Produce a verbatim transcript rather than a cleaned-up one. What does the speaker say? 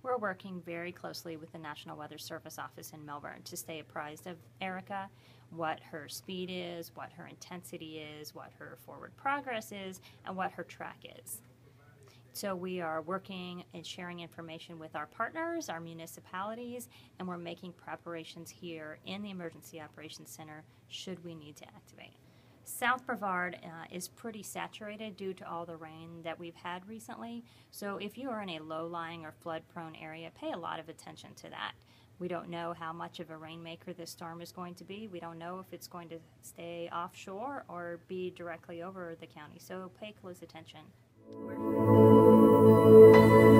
We're working very closely with the National Weather Service office in Melbourne to stay apprised of Erica, what her speed is, what her intensity is, what her forward progress is, and what her track is. So we are working and sharing information with our partners, our municipalities, and we're making preparations here in the Emergency Operations Center should we need to activate. South Brevard uh, is pretty saturated due to all the rain that we've had recently. So if you are in a low-lying or flood-prone area, pay a lot of attention to that. We don't know how much of a rainmaker this storm is going to be. We don't know if it's going to stay offshore or be directly over the county. So pay close attention.